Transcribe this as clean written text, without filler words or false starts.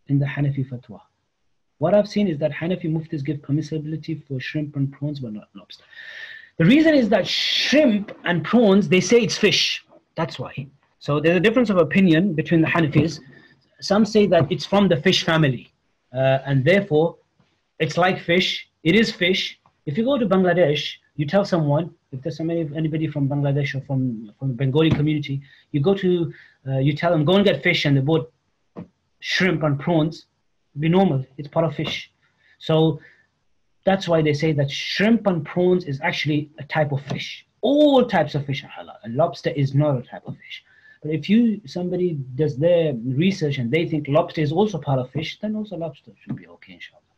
in the Hanafi fatwa. What I've seen is that Hanafi muftis give permissibility for shrimp and prawns, but not lobster. The reason is that shrimp and prawns, they say it's fish. That's why. So there's a difference of opinion between the Hanafis. Some say that it's from the fish family, and therefore it's like fish. It is fish. If you go to Bangladesh, you tell someone, if there's anybody from Bangladesh or from the Bengali community, you go to, you tell them, go and get fish, and they bought shrimp and prawns. It'd be normal. It's part of fish. So that's why they say that shrimp and prawns is actually a type of fish. All types of fish are halal. And lobster is not a type of fish. But if somebody does their research and they think lobster is also part of fish, then also lobster should be okay, inshallah.